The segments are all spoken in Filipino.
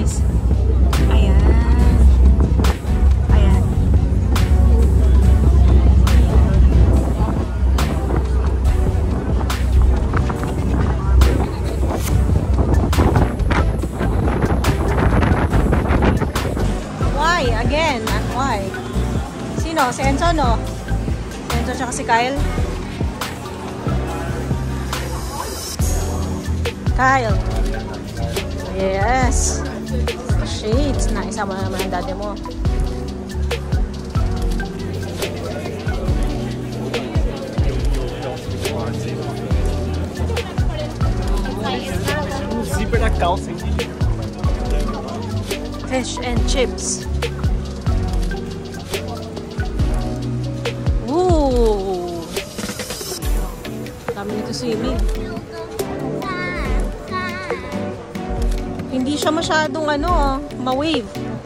guys. Ayan. Ayan. Why? Again? Why? Sino? Si Enzo, no? Si Enzo tsaka si Kyle? Kyle. Yes. Shades. Naisama na naman ang dati mo. Fish and chips. Ooh. Dami nito swimming. Hindi siya masyadong ma-wave.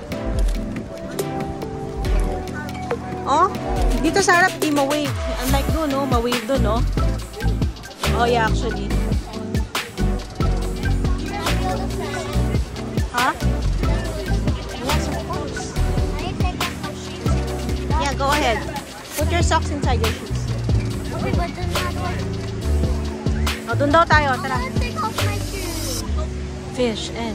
Oh, dito sa harap di ma-wave. Unlike doon, no? Ma-wave doon, no? Oh, yeah, actually. Huh? Yes, of course. Yeah, go ahead. Put your socks inside your shoes. Okay, but then not one. Oh, doon daw tayo. Tara. I want to take off my shoes. Fish and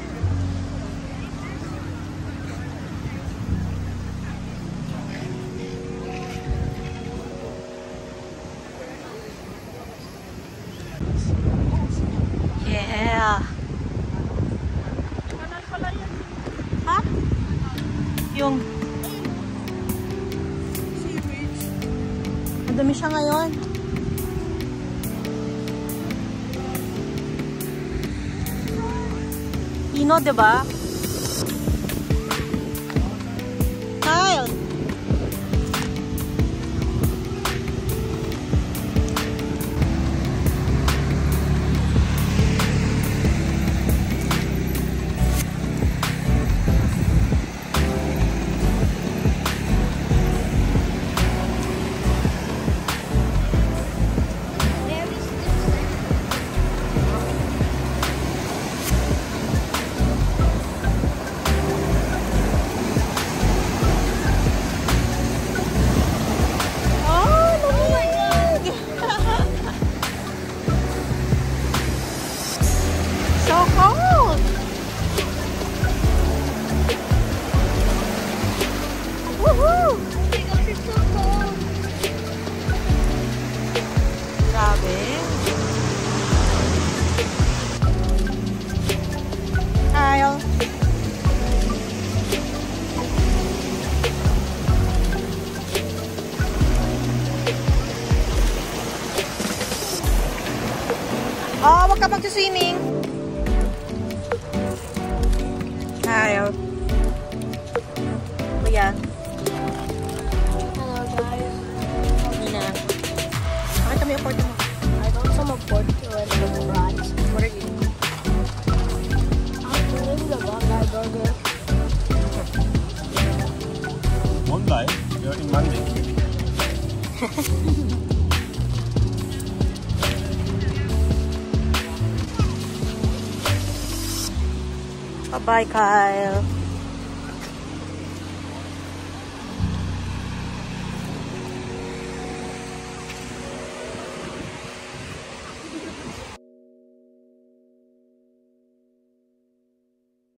yeah. Ha? Yung madami siya ngayon. Pino, diba? Kyle! So cold! Woohoo! Oh my gosh, it's so cold. Grabe. Kyle. Oh, wag ka mag-swimming. Kyle. Kuya. Hello guys. Nina. Bakit kami yung port mo? I got some of pork and some fries. What are you eating? I'm doing the Bangay burger. One bite, you're in Monday. Bye-bye, Kyle.